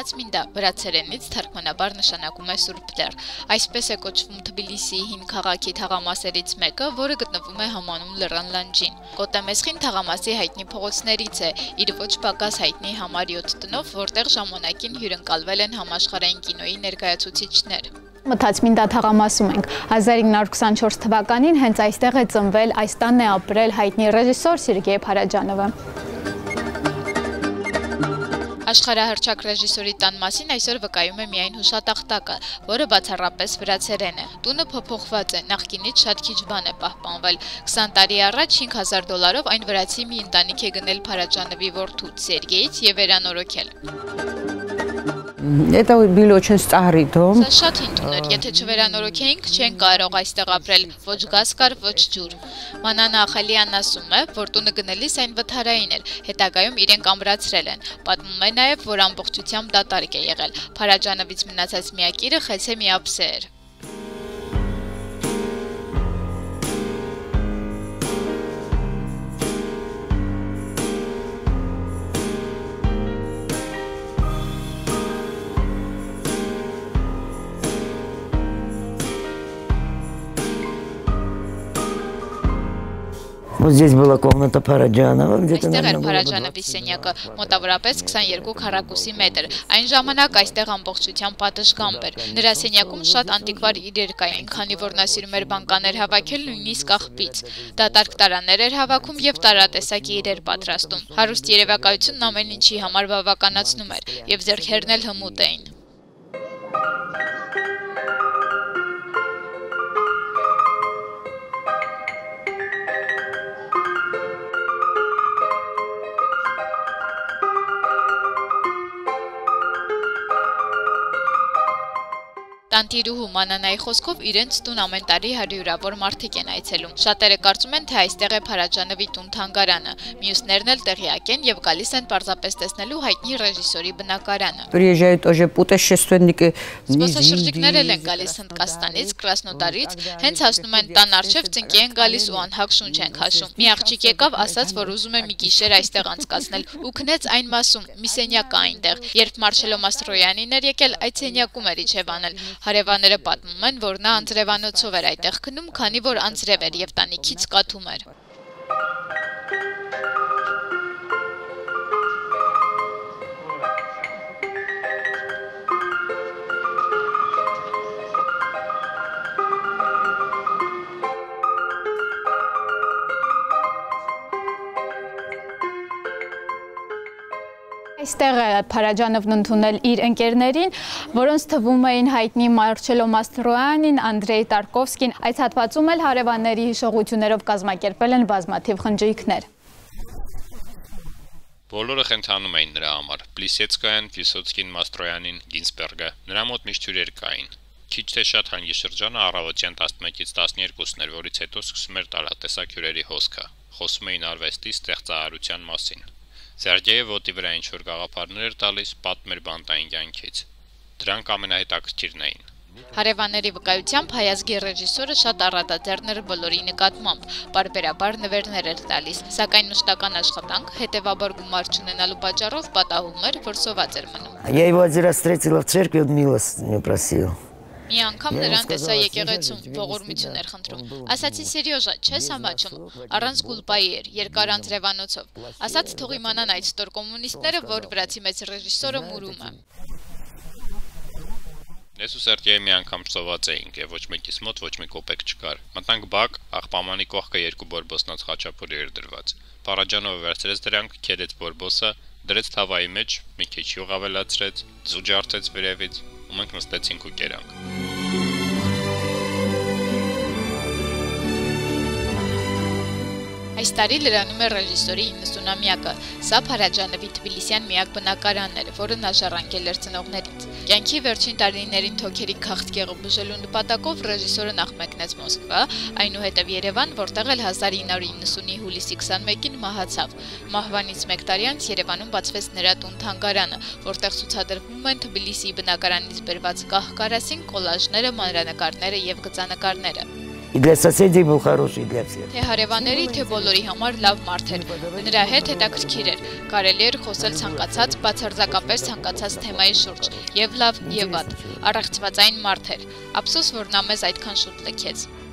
Մթացմինդա վրացերենից թարգմանաբար նշանակում է Սուրբ Լեռ։ Այսպես է կոչվում Թբիլիսիի հին քաղաքի թաղամասերից մեկը, որը գտնվում է համանուն լեռան լանջին։ Կոտեմեսխին թաղամասի հայտնի փողոցներից է, իր ոչ պակաս հայտնի համար 7 տնով, որտեղ ժամանակին հյուրընկալվել են համաշխարհային կինոյի ներկայացուցիչներ։ Մթացմինդա թաղամասում ենք։ 1924 թվականին հենց այստեղ է ծնվել, այս տանն է ապրել հայտնի ռեժիսոր Սերգեյ Փարաջանովը։ Աշխարհահռչակ ռեժիսորի տան մասին այսօր վկայում է միայն հուշատախտակը, որը բացառապես վրացերեն է։ Տունը փոփոխված է, նախկինից շատ քիչ բան է պահպանվել։ 20 տարի առաջ $5,000 այն վրացի մի ընտանիք է գնել Փարաջանովի որդուց Սերգեյից եւ վերանորոգել։ Это был очень старый дом. Սա շատ հին տուն էր, եթե չվերանորոգեինք, չենք կարող այստեղ ապրել, ոչ գազ կար, ոչ ջուր։ Մանանա Ախալյանն ասում է, որ տունը գնելիս այն վթարային էր, հետագայում իրենք ամրացրել են։ Պատմում է նաև, որ ամբողջությամբ դատարկ է եղել։ Փարաջանովից մնացած միակ իրը Խեցե Միապսե էր։ Вот здесь была комната Փարաջանова, где-то Այստեղ էր Փարաջանովի սենյակը, մոտավորապես 22 քառակուսի մետր։ Այն ժամանակ այստեղ ամբողջությամբ պատշգամբ էր։ Նրա սենյակում շատ անտիկվար իրեր կային, քանի որ նա սիրում էր բանկաներ հավաքել նույնիսկ աղբից։ Դատարկ տարաներ էր հավաքում եւ տարատեսակի իրեր պատրաստում։ Հարուստ երևակայությունն ամեն ինչի համար բավականացնում էր եւ ձեռքերն էլ հմուտ էին։ Տանտիրուհու Մանանայի խոսքով իրենց տուն ամեն տարի հարյուրավոր մարդիկ են այցելում։ Շատերը կարծում են, թե այստեղ է Փարաջանովի տուն-թանգարանը, մյուսներն էլ տեղյակ են եւ գալիս են պարզապես տեսնելու հայտնի ռեժիսորի բնակարանը։ Приезжают тоже путешественники. Զբոսաշրջիկներ են գալիս Հնդկաստանից, Կրասնոդարից, հենց հասնում են տան առջև ծնկի են գալիս ու անհակ շունչ են քաշում։ Մի աղջիկ եկավ, ասաց, որ ուզում է մի գիշեր այստեղ անցկացնել ու քնեց այն մասում, մի սենյակ կա այնտեղ։ Երբ Մարշելո Մաստրոյանին էր եկել, այդ սենյակում էր իջև անել։ Հարևանները պատմում են, որ նա անձրևանոցով էր այդտեղ քնում, քանի որ անձրև էր եւ տանիքից կաթում էր։ Այստեղ է Փարաջանովն ընդունել իր ընկերներին, որոնց թվում էին հայտնի Մարչելո Մաստրոյանին, Անդրեյ Տարկովսկին։ Այս հատվածում էլ հարևանների հիշողություններով կազմակերպել են բազմաթիվ խնջույքներ։ Բոլորը խենթանում էին նրա համար։ Պլիսեցկայան, Վիսոցկին, Մաստրոյանին, Գինսբերգը։ Նրա մոտ միշտ հյուրեր կային։ Քիչ թե շատ հանգիշրջանը առավոտյան 11-ից 12-ն էր, որից հետո սկսում էր տարատեսակ հյուրերի հոսքը։ Խոսում էին արվեստի ստեղծարարության մասին։ Սերգեյը ոտի վրա ինչ-որ գաղափարներ էր տալիս, պատմում էր բանտային կյանքից։ Դրանք ամենահետաքրքիրն էին։ Հարևանների վկայությամբ հայազգի ռեժիսորը շատ առատաձեռն էր բոլորի նկատմամբ, պարբերաբար նվերներ էր տալիս, սակայն մշտական աշխատանք, հետևաբար գումար չունենալու պատճառով պատահում էր, որ սոված էր մնում։ Я его один раз встретила в церкви, он милость мне просил. Մի անգամ նրան տեսա եկեղեցում, ողորմություն էր խնդրում։ Ասացի Սերյոժա, չես ամաչում, առանց գուլպայի էր, երկար անձրևանոցով։ Ասաց թող իմանան այդ ստոր կոմունիստները, որ վրացի մեծ ռեժիսորը մուրում է։ Ես ու Սերգեյը մի անգամ ծոված էինք եւ ոչ մեկիս մոտ ոչ մի կոպեկ չկար։ Մտանք բակ, աղբամանի կողքը 2 բորբոսնած խաչապուր էր դրված։ Փարաջանովը վերցրեց դրանք, քերեց բորբոսը, դրեց թավայի մեջ, մի քիչ յուղ ավելացրեց, ձու ջարդեց վերևից, ու մենք նստեցինք ու կերանք։ Այս տարի լրանում է ռեժիսորի 90-ամյակը։ Սա Փարաջանովի թբիլիսյան միակ բնակարանն էր, որը նա ժառանգել էր ծնողներից։ Կյանքի վերջին տարիներին թոքերի քաղցկեղը բուժելու նպատակով ռեժիսորը նախ մեկնեց Մոսկվա, այնուհետև Երևան, որտեղ էլ 1990-ի հուլիսի 21-ին մահացավ։ Մահվանից 1 տարի անց Երևանում բացվեց նրա տուն-թանգարանը, որտեղ ցուցադրվում են Թբիլիսիի բնակարանից բերված կահ-կարասին, կոլաժները, մանրանկարները եւ գծանկարները։ И для соседей был хороший, и для всех. Թե հարևանների, թե բոլորի համար լավ մարդ էր։ Նրա հետ հետաքրքիր էր։ Կարելի էր խոսել ցանկացած, բացարձակապես ցանկացած թեմայի շուրջ, եւ լավ, եւ վատ։ Առեղծվածային մարդ էր։ Ափսոս, որ նա մեզ այդքան շուտ լքեց։